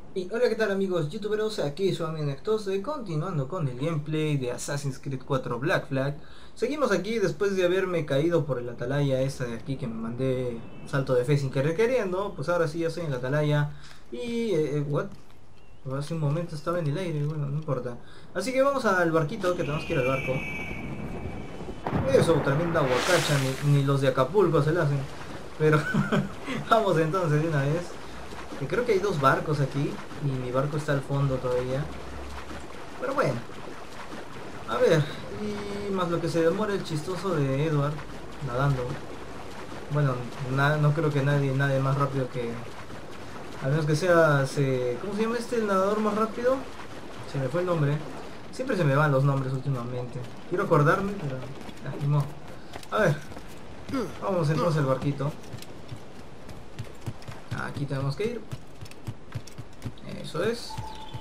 Y hola, ¿qué tal amigos youtuberos? Aquí su amigo Nectose, continuando con el gameplay de Assassin's Creed 4 Black Flag. Seguimos aquí después de haberme caído por la atalaya esta de aquí que me mandé un salto de fe sin querer queriendo. Pues ahora sí ya estoy en la atalaya. Y... ¿what? Pues hace un momento estaba en el aire, bueno, no importa. Así que vamos al barquito, que tenemos que ir al barco. Eso, tremenda guacacha, ni los de Acapulco se la hacen. Pero vamos entonces de una vez. Que creo que hay dos barcos aquí y mi barco está al fondo todavía. Pero bueno, a ver, y más lo que se demora el chistoso de Edward nadando. Bueno, no creo que nadie más rápido que... A menos que sea... ¿Cómo se llama este el nadador más rápido? Se me fue el nombre. Siempre se me van los nombres últimamente. Quiero acordarme, pero... no. A ver, vamos entonces al barquito. Aquí tenemos que ir. Eso es.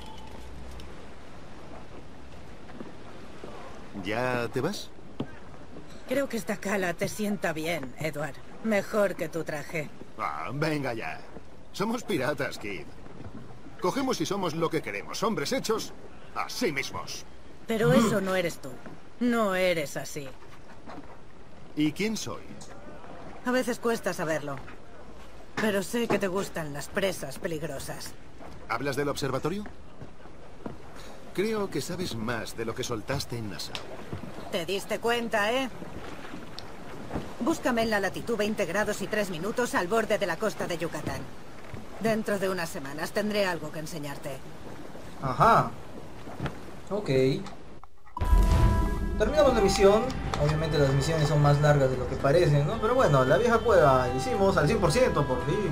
¿Ya te vas? Creo que esta cala te sienta bien, Edward. Mejor que tu traje. Ah, venga ya. Somos piratas, Kid. Cogemos y somos lo que queremos, hombres hechos a sí mismos. Pero eso no eres tú. No eres así. ¿Y quién soy? A veces cuesta saberlo. Pero sé que te gustan las presas peligrosas. ¿Hablas del observatorio? Creo que sabes más de lo que soltaste en Nassau. ¿Te diste cuenta, eh? Búscame en la latitud 20 grados y 3 minutos al borde de la costa de Yucatán. Dentro de unas semanas tendré algo que enseñarte. Ajá. Ok. Terminamos la misión. Obviamente las misiones son más largas de lo que parecen, ¿no? Pero bueno, la vieja cueva la hicimos al 100% por fin.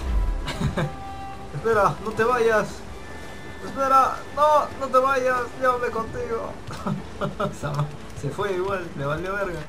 Espera, no te vayas. Espera, no te vayas. Llévame contigo. Se fue igual, le valió verga.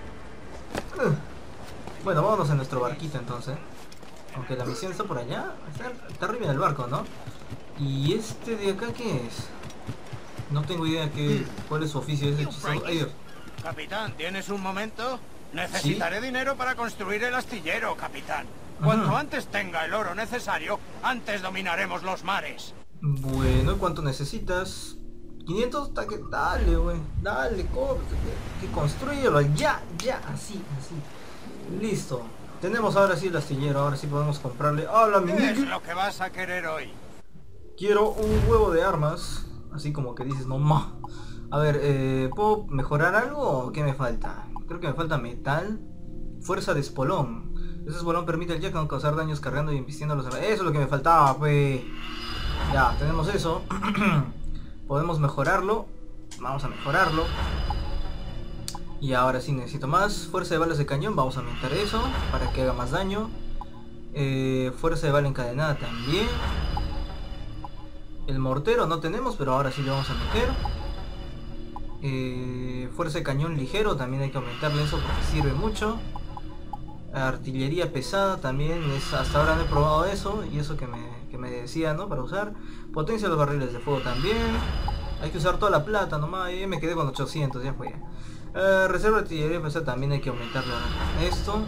Bueno, vámonos a nuestro barquito entonces. Aunque la misión está por allá. Está arriba del barco, ¿no? ¿Y este de acá qué es? No tengo idea cuál es su oficio, es hechicero. Ay, Dios. Capitán, ¿tienes un momento? ¿Sí? Necesitaré dinero para construir el astillero, capitán. Cuanto antes tenga el oro necesario, antes dominaremos los mares. Bueno, ¿cuánto necesitas? 500, dale, güey. Dale, que construyelo. Ya, así. Listo. Tenemos ahora sí el astillero, ahora sí podemos comprarle. ¡Hola, mi ¿Qué es Nicky! lo que vas a querer hoy? Quiero un huevo de armas. Así como que dices, no ma. A ver, ¿puedo mejorar algo o qué me falta? Creo que me falta metal. Fuerza de espolón. Ese espolón permite al Jack no causar daños cargando y embistiendo a los... Eso es lo que me faltaba, pues. Ya, tenemos eso. Podemos mejorarlo. Vamos a mejorarlo. Y ahora sí necesito más. Fuerza de balas de cañón. Vamos a aumentar eso para que haga más daño. Fuerza de bala encadenada también. El mortero no tenemos, pero ahora sí le vamos a meter. Fuerza de cañón ligero, también hay que aumentarle eso porque sirve mucho. Artillería pesada también, hasta ahora no he probado eso. Y eso que me decía, ¿no? Para usar. Potencia de los barriles de fuego también. Hay que usar toda la plata nomás. Y me quedé con 800, ya fue. Reserva de artillería pesada también hay que aumentarle esto.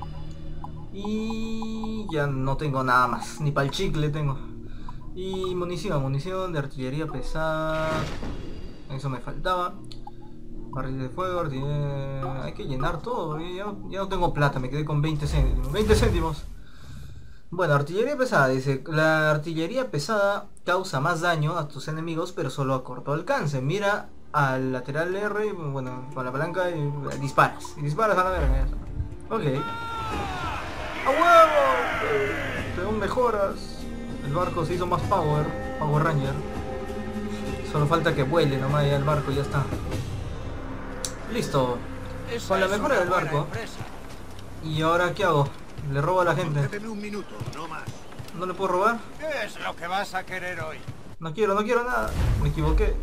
Y ya no tengo nada más, ni para el chicle tengo. Y munición de artillería pesada. Eso me faltaba. Barril de fuego, hay que llenar todo. Ya no tengo plata, me quedé con 20 céntimos. 20 céntimos. Bueno, artillería pesada. Dice, la artillería pesada causa más daño a tus enemigos, pero solo a corto alcance. Mira al lateral R, bueno, con la palanca y disparas. Y disparas a la verga. Ok. ¡A huevo! Según mejoras. El barco se hizo más Power Ranger. Solo falta que vuele nomás ya el barco y ya está. Listo. Esa Con la es mejora una del buena barco. empresa. ¿Y ahora qué hago? ¿Le robo a la gente? Concédeme un minuto, no más. ¿No le puedo robar? ¿Qué es lo que vas a querer hoy? No quiero nada. Me equivoqué.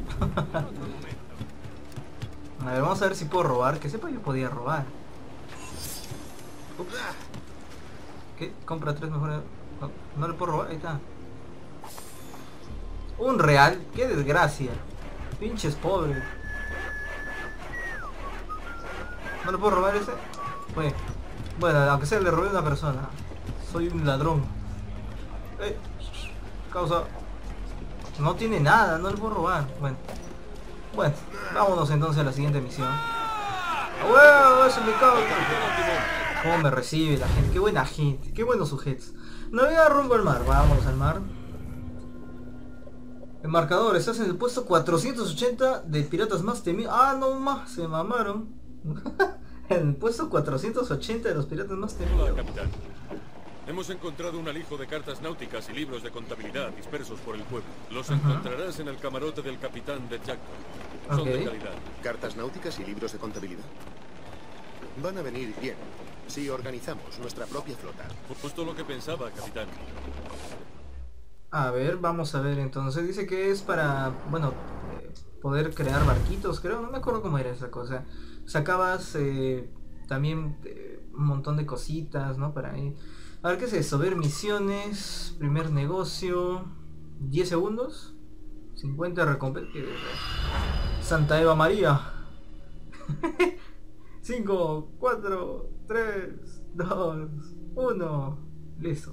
A ver, vamos a ver si puedo robar. Que sepa yo podía robar. Ups. ¿Qué? Compra 3 mejores. No le puedo robar. Ahí está. Un real. Qué desgracia. Pinches pobres. ¿No le puedo robar ese? Pues. Bueno, aunque sea le robé a una persona. Soy un ladrón. Causa. No tiene nada, no le puedo robar. Bueno, vámonos entonces a la siguiente misión. ¡Ah, huevo! ¡Eso me cago! ¿Cómo me recibe la gente? ¡Qué buena gente! ¡Qué buenos sujetos! Navega rumbo al mar. Vámonos al mar. El marcador, estás en el puesto 480 de piratas más temidos. Ah, no más, se mamaron. En el puesto 480 de los piratas más temidos. Hola, capitán. Hemos encontrado un alijo de cartas náuticas y libros de contabilidad dispersos por el pueblo. Los encontrarás en el camarote del capitán de Jackton. Son de calidad. ¿Cartas náuticas y libros de contabilidad? Van a venir bien si organizamos nuestra propia flota. Justo lo que pensaba, capitán. A ver, vamos a ver entonces. Dice que es para, bueno, poder crear barquitos, creo. No me acuerdo cómo era esa cosa. Sacabas también un montón de cositas, ¿no? Para ahí. A ver, ¿qué es eso? Ver misiones, primer negocio, 10 segundos, 50 recompensas. Santa Eva María. 5, 4, 3, 2, 1. Listo.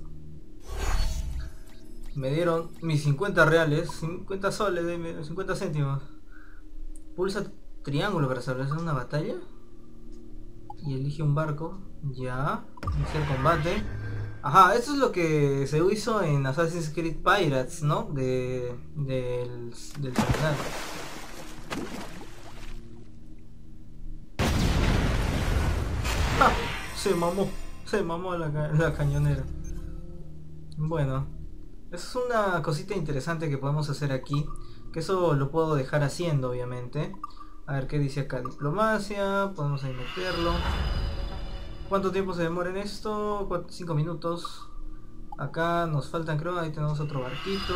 Me dieron mis 50 reales, 50 soles, 50 céntimos. Pulsa triángulo para establecer una batalla. Y elige un barco. Ya. Iniciar combate. Ajá, esto es lo que se hizo en Assassin's Creed Pirates, ¿no? Del terminal. ¡Ah! Se mamó la cañonera. Bueno, eso es una cosita interesante que podemos hacer aquí. Que eso lo puedo dejar haciendo, obviamente. A ver qué dice acá, diplomacia, podemos ahí meterlo. ¿Cuánto tiempo se demora en esto? 5 minutos. Acá nos faltan, creo, ahí tenemos otro barquito.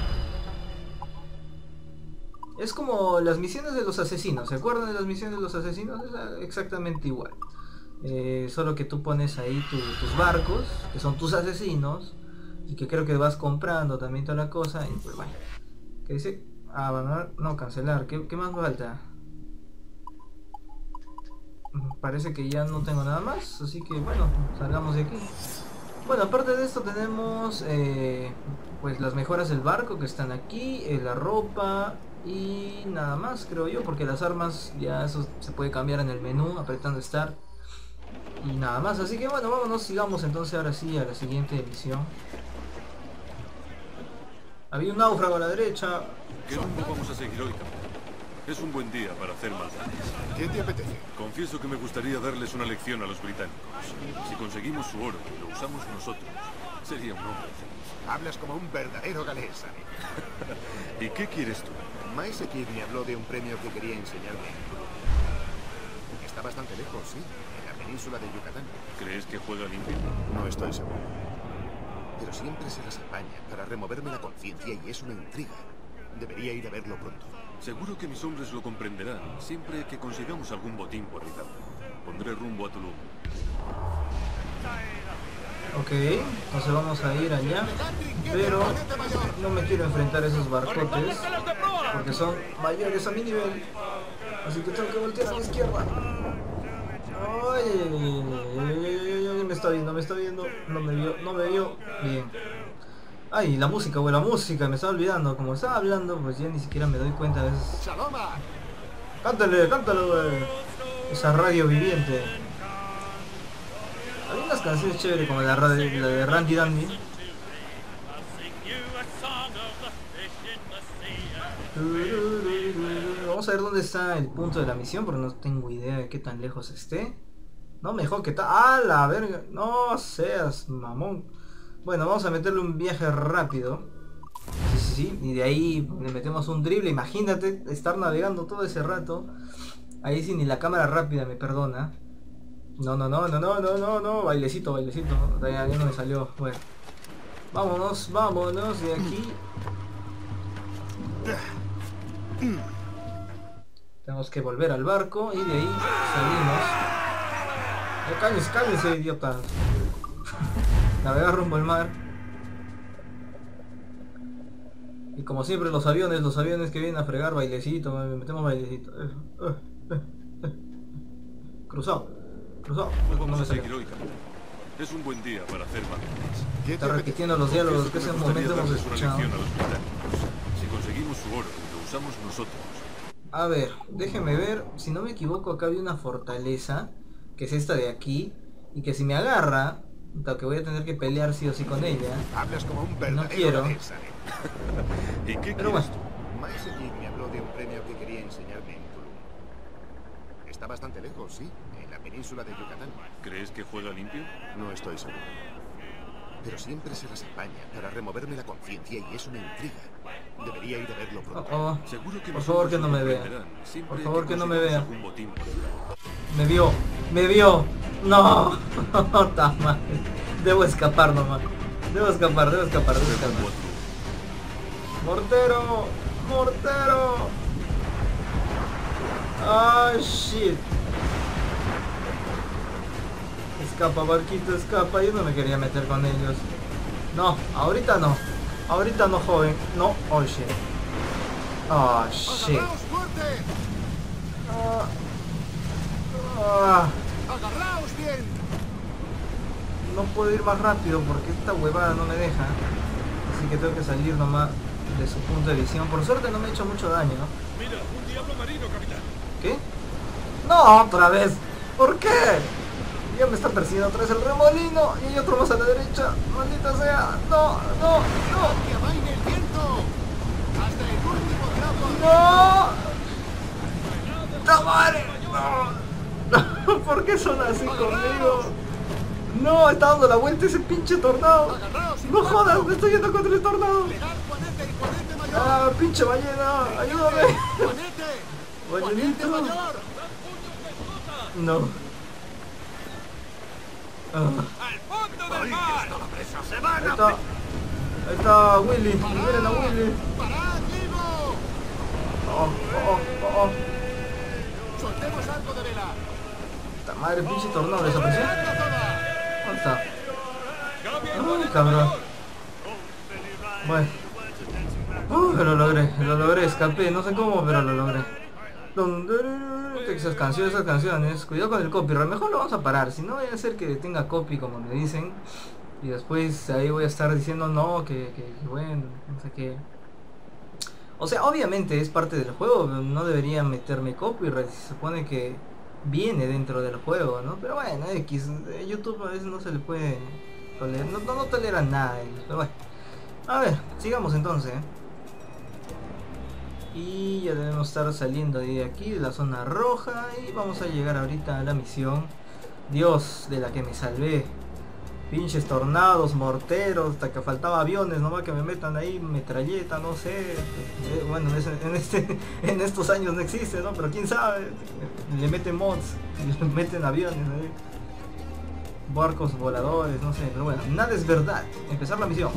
Es como las misiones de los asesinos, ¿se acuerdan de las misiones de los asesinos? Es exactamente igual. Solo que tú pones ahí tus barcos, que son tus asesinos, y que creo que vas comprando también toda la cosa, y pues bueno. ¿Qué dice? Abandonar, no, cancelar. ¿Qué más falta? Parece que ya no tengo nada más, así que bueno, salgamos de aquí. Bueno, aparte de esto tenemos pues las mejoras del barco que están aquí, la ropa y nada más, creo yo, porque las armas ya eso se puede cambiar en el menú apretando Start y nada más. Así que bueno, vámonos, sigamos entonces ahora sí a la siguiente misión. Había un náufrago a la derecha. ¿Qué rumbo vamos a seguir hoy, capitán? Es un buen día para hacer más. ¿Qué te apetece? Confieso que me gustaría darles una lección a los británicos. Si conseguimos su oro y lo usamos nosotros, sería un hombre feliz. Hablas como un verdadero galés, ¿sabes? ¿Y qué quieres tú? Maese Kid me habló de un premio que quería enseñarme. Está bastante lejos, sí, en la península de Yucatán. ¿Crees que juega limpio? No estoy seguro. Pero siempre se las apaña para removerme la conciencia y eso me intriga. Debería ir a verlo pronto. Seguro que mis hombres lo comprenderán, siempre que consigamos algún botín por el campo. Pondré rumbo a Tulum. Ok, entonces vamos a ir allá, pero no me quiero enfrentar a esos barcotes porque son mayores a mi nivel, así que tengo que voltear a la izquierda. Ay, me está viendo, no me vio, bien. Ay, la música, güey, la música, me estaba olvidando, como estaba hablando, pues ya ni siquiera me doy cuenta a veces. Cántalo, güey. Esa radio viviente. Hay unas canciones chéveres como la de Randy Dandy. Vamos a ver dónde está el punto de la misión, porque no tengo idea de qué tan lejos esté. No, mejor que tal. ¡Ah, la verga! No seas mamón. Bueno, vamos a meterle un viaje rápido. Sí, y de ahí le metemos un drible. Imagínate estar navegando todo ese rato. Ahí sí ni la cámara rápida me perdona. No, bailecito. Ya no me salió. Bueno. Vámonos de aquí. Tenemos que volver al barco y de ahí salimos. Cállense, idiotas. Navegar rumbo al mar. Y como siempre los aviones que vienen a fregar, bailecito, metemos bailecito. Cruzado. Pues vamos a seguir hoy, capitán. Es un buen día para hacer más. Está repitiendo los diálogos que hace un momento hemos escuchado. Si tenemos su oro y lo usamos nosotros. A ver, déjeme ver. Si no me equivoco, acá había una fortaleza, que es esta de aquí, y que si me agarra, que voy a tener que pelear sí o sí con ella. Hablas como un verdadero No quiero. danesa, ¿Y qué Pero quieres bueno. tú? Maese King me habló de un premio que quería enseñarme en Tulum. Está bastante lejos, sí, en la península de Yucatán. ¿Crees que juega limpio? No estoy seguro. Pero siempre se las apaña para removerme la conciencia y eso me intriga. Debería ir a verlo pronto. Oh, Seguro que por los favor hombres que no lo me vea. comprenderán, siempre Por favor que que no me consigamos vea. algún motín por él. Me vio, me vio. No, está mal. Debo escapar nomás. Debo escapar. Mortero, mortero. Ah, shit. Escapa, barquito, escapa. Yo no me quería meter con ellos. No, ahorita no. Ahorita no, joven. No, oh shit. Oh shit. ¡Agarraos fuerte! Ah, ¡Agarraos bien! no puedo ir más rápido porque esta huevada no me deja. Así que tengo que salir nomás de su punto de visión. Por suerte no me ha hecho mucho daño, ¿no? Mira, un diablo marino, capitán. ¿Qué? No, otra vez. ¿Por qué? Ya me está persiguiendo otra vez el remolino y hay otro más a la derecha. Maldita sea. No, no, no. ¡Que amaine el viento! ¡Hasta el último trapo! ¡No! ¡Tamare! ¡No! ¿Por qué son así conmigo? No, está dando la vuelta ese pinche tornado. ¡Agarraos! No jodas, me estoy yendo contra el tornado. ¡Pegar Juanete y Juanete mayor! Ah, pinche ballena, ayúdame. ¡Juanete! ¡Juanete Ballenito. mayor! No. Ah, ¡Al fondo del mar! ¡Se van ahí está. Ahí está Willy. Miren a Willy. ¡Parad, vivo! Oh, oh, oh. ¡Soltemos algo de vela! Esta madre, pinche tornado desapareció. ¡Pegadla toda! ¿Dónde está? Ay, cabrón. Bueno. Lo logré, escapé, no sé cómo, pero lo logré. Esas canciones, cuidado con el copyright, mejor lo vamos a parar, si no voy a hacer que tenga copy como me dicen. Y después ahí voy a estar diciendo no, que bueno, no sé qué. O sea, obviamente es parte del juego, no debería meterme copyright, se supone que viene dentro del juego, ¿no? Pero bueno, X, YouTube a veces no se le puede tolerar, no tolera nada, pero bueno. A ver, sigamos entonces. Y ya debemos estar saliendo de aquí, de la zona roja, y vamos a llegar ahorita a la misión. Dios, de la que me salvé. Pinches tornados, morteros, hasta que faltaba aviones, nomás que me metan ahí metralleta, no sé. Bueno, en estos años no existe, ¿no? Pero quién sabe. Le meten mods, le meten aviones ahí. Barcos voladores, no sé. Pero bueno, nada es verdad. Empezar la misión.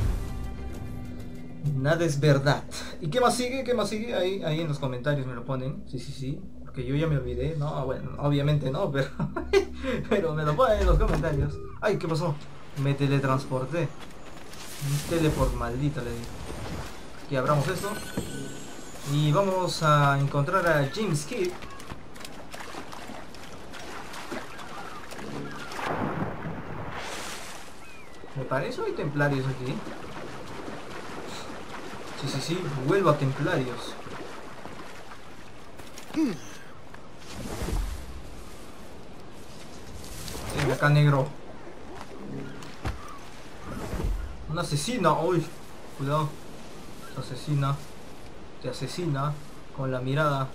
Nada es verdad. ¿Y qué más sigue? ¿Qué más sigue? Ahí en los comentarios me lo ponen. Sí. Porque yo ya me olvidé. No, bueno, obviamente no, pero pero me lo ponen en los comentarios. Ay, ¿qué pasó? Me teletransporté. Un teleport maldito le digo. Aquí abramos esto. Y vamos a encontrar a James Kidd. Me parece hay templarios aquí. Sí, vuelvo a templarios. Ven acá, negro. Una asesina, uy. Cuidado. Asesina. Te asesina con la mirada.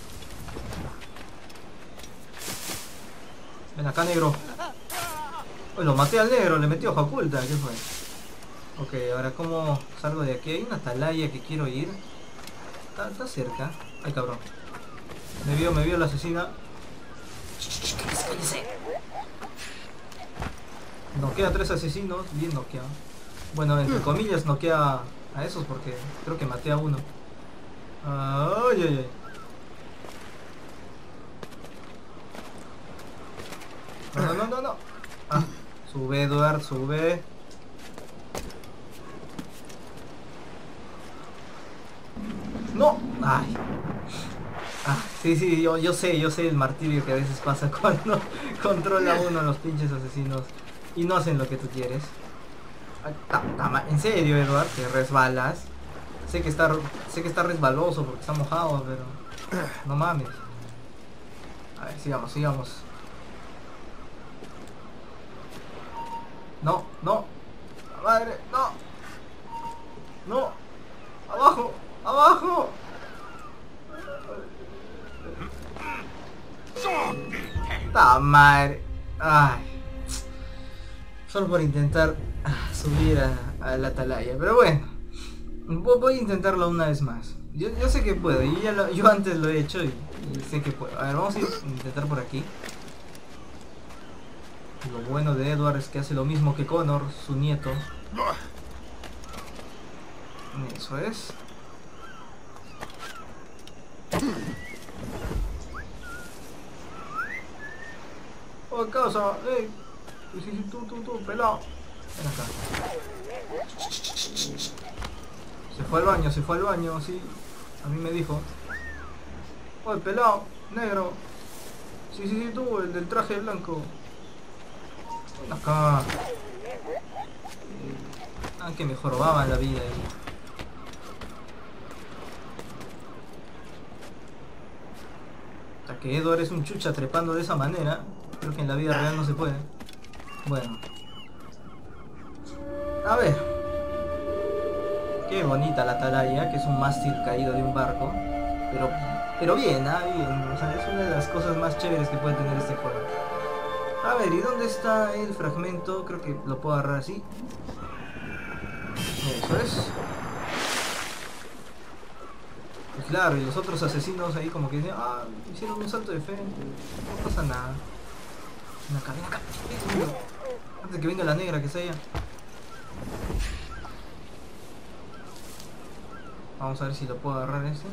Ven acá, negro. Uy, lo maté al negro, le metió hoja oculta. ¿Qué fue? Ok, ahora cómo salgo de aquí. Hay una atalaya que quiero ir. Está cerca. Ay, cabrón. Me vio la asesina. Cállese. Noquea a 3 asesinos. Bien noqueado. Bueno, entre comillas noquea a esos porque creo que maté a uno. Ay. No. Ah, sube, Eduard, sube. No. Ay. Ah, sí, yo sé el martirio que a veces pasa cuando controla uno a los pinches asesinos y no hacen lo que tú quieres. Ay, en serio, Eduard, te resbalas. Sé que está resbaloso porque está mojado, pero no mames. A ver, sigamos. No, no. Madre, no. No. Abajo. ¡Ta madre! Ay. Solo por intentar subir a la atalaya. Pero bueno. Voy a intentarlo una vez más. Yo sé que puedo. Yo antes lo he hecho y sé que puedo. A ver, vamos a intentar por aquí. Lo bueno de Edward es que hace lo mismo que Connor, su nieto. Eso es. Oh, causa, sí, tú, pelado. Ven acá. Se fue al baño, sí. A mí me dijo. Oh, pelado, negro. Sí, tú, el del traje blanco. Ven acá. Que me jorobaban la vida ahí. Hasta que Edward es un chucha trepando de esa manera. Creo que en la vida real no se puede. Bueno. A ver. Qué bonita la atalaya, que es un mástil caído de un barco. Pero bien, bien. O sea, es una de las cosas más chéveres que puede tener este juego. A ver, ¿y dónde está el fragmento? Creo que lo puedo agarrar así. Eso es. Y claro, y los otros asesinos ahí como que dicen, hicieron un salto de fe. No pasa nada. Ven acá. Antes de que venga la negra que sea. Vamos a ver si lo puedo agarrar ese.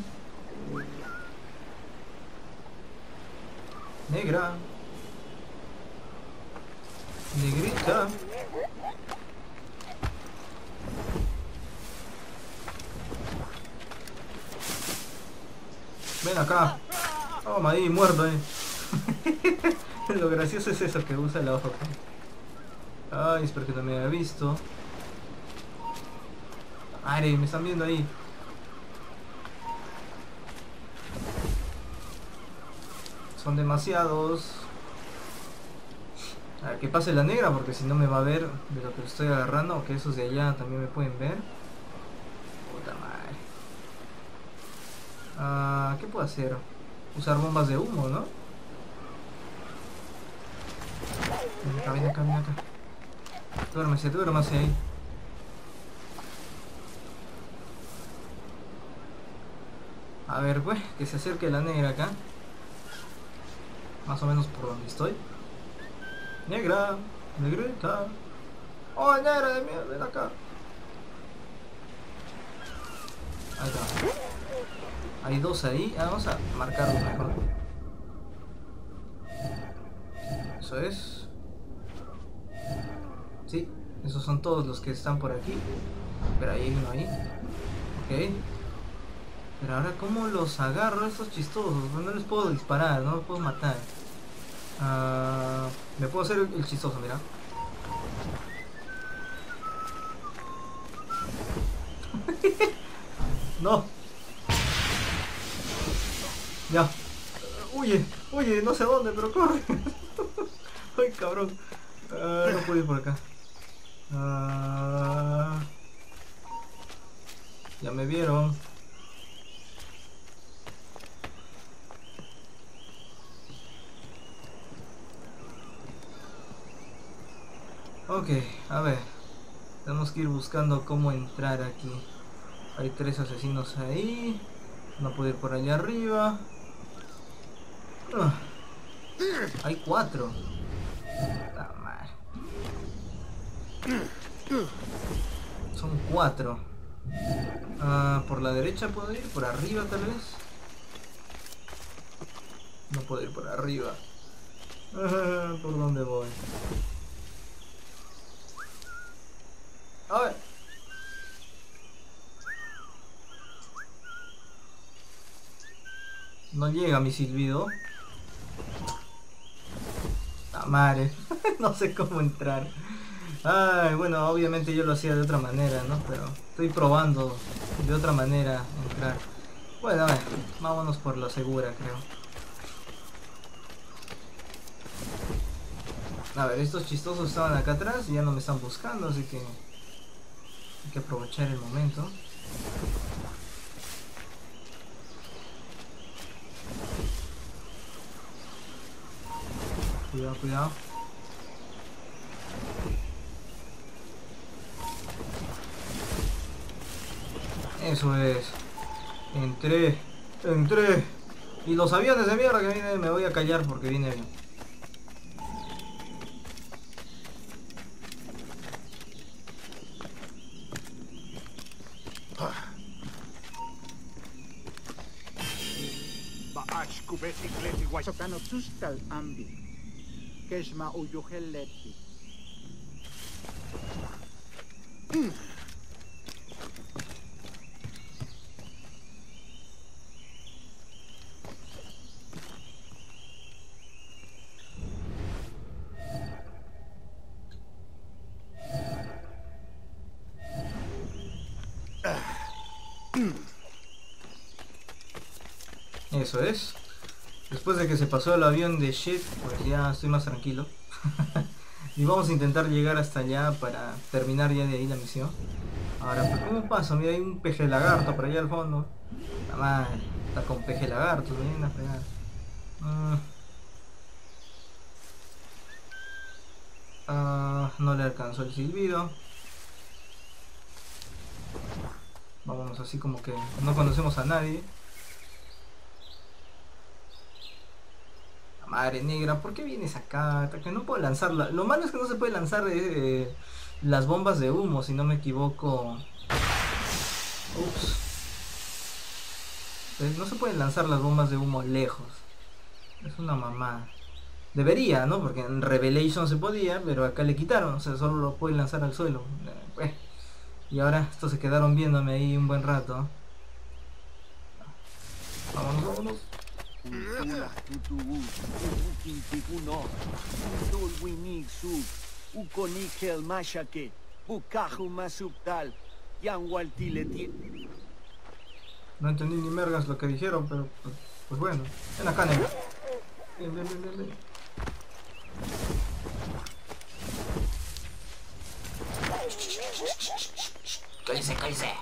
Negra. Negrita. Ven acá. Toma ahí, muerto Lo gracioso es eso, que usa la hoja. Ay, espero que no me haya visto. Ay, me están viendo ahí. Son demasiados. A ver, que pase la negra, porque si no me va a ver de lo que estoy agarrando. O que esos de allá también me pueden ver. Puta madre. ¿Qué puedo hacer? Usar bombas de humo, ¿no? Ven acá. Duérmase ahí. A ver, pues, que se acerque la negra acá. Más o menos por donde estoy. Negra, negrita. Oh, negra de mierda, ven acá. Ahí está. Hay dos ahí. Vamos a marcarlos mejor. Eso es. Sí, esos son todos los que están por aquí. Pero ahí hay uno ahí. Ok. Pero ahora, ¿cómo los agarro a estos chistosos? No les puedo disparar, no los puedo matar. Me puedo hacer el chistoso, mira. No. Ya. Huye, no sé dónde, pero corre. Ay, cabrón. No puedo ir por acá. Ya me vieron. Ok, a ver. Tenemos que ir buscando cómo entrar aquí. Hay 3 asesinos ahí. No puedo ir por allá arriba. Hay 4. Puta madre. Son 4. Por la derecha puedo ir, por arriba tal vez. No puedo ir por arriba. ¿Por dónde voy? A ver. No llega mi silbido. La madre. No sé cómo entrar. Ay, bueno, obviamente yo lo hacía de otra manera, ¿no? Pero estoy probando de otra manera entrar. Bueno, a ver, vámonos por lo segura, creo. A ver, estos chistosos estaban acá atrás y ya no me están buscando, así que hay que aprovechar el momento. Cuidado, cuidado. Eso es. Entré. Y los aviones de mierda que vienen, me voy a callar porque viene bien. Sokanotustal ambi. Keshma uyuheleti. Eso es. Después de que se pasó el avión de shit, pues ya estoy más tranquilo. Y vamos a intentar llegar hasta allá para terminar ya de ahí la misión. Ahora, pues, ¿cómo paso? Mira, hay un peje lagarto por allá al fondo. La madre, está con peje lagarto, vienen a fregar. No le alcanzó el silbido. Vámonos así como que no conocemos a nadie. Madre negra, ¿por qué vienes acá? Que no puedo lanzarla. Lo malo es que no se puede lanzar las bombas de humo, si no me equivoco. Ups. No se pueden lanzar las bombas de humo lejos. Es una mamada. Debería, ¿no? Porque en Revelation se podía, pero acá le quitaron. O sea, solo lo pueden lanzar al suelo. Y ahora estos se quedaron viéndome ahí un buen rato. Vámonos, vámonos. No entendí ni mergas lo que dijeron, pero pues bueno. Ven acá, negro. Ven, ven, ven, ven, ven. Cállese, cállese.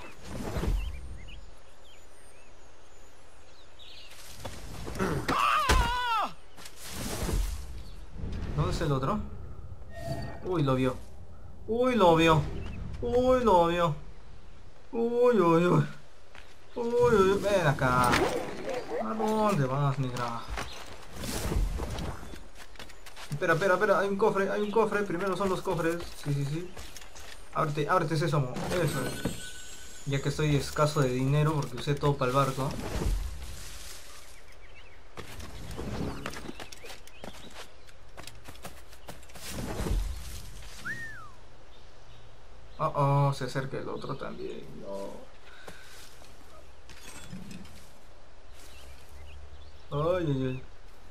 ¿Dónde es el otro? Uy, lo vio. Uy, lo vio. Uy, lo vio. Uy, uy, uy. Uy, uy, ven acá. ¿A dónde vas, negra? Espera, espera, espera. Hay un cofre, hay un cofre. Primero son los cofres. Sí, sí, sí. Ábrete, ábrete, sésamo. Eso es. Ya que estoy escaso de dinero porque usé todo para el barco. Oh, se acerca el otro también. No. Ay, ay, ay.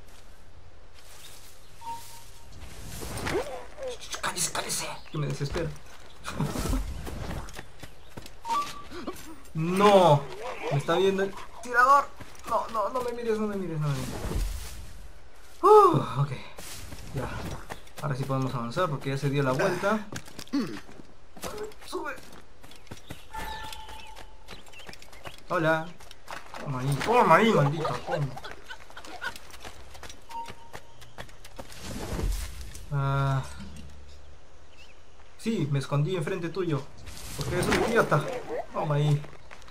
Cállese, cállese. Que me desespera. No. Me está viendo el tirador. No, no, no me mires, no me mires, no me mires. Ok. Ya. Ahora sí podemos avanzar porque ya se dio la vuelta. Sube. Hola. Toma ahí, maldito. Toma. Sí, me escondí enfrente tuyo. Porque eres un idiota. Toma ahí.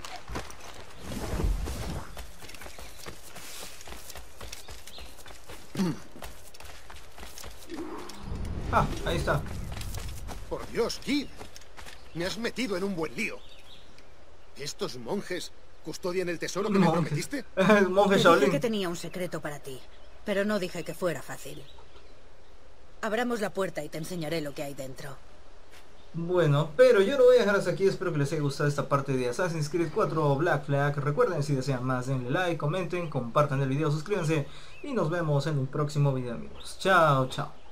Ahí está. Por Dios, Kid. Me has metido en un buen lío. ¿Estos monjes custodian el tesoro que me prometiste? Monje Te Shaolin. dije que tenía un secreto para ti, pero no dije que fuera fácil. Abramos la puerta y te enseñaré lo que hay dentro. Bueno, pero yo lo voy a dejar hasta aquí. Espero que les haya gustado esta parte de Assassin's Creed 4 Black Flag. Recuerden, si desean más, denle like, comenten, compartan el video, suscríbanse y nos vemos en un próximo video, amigos. Chao, chao.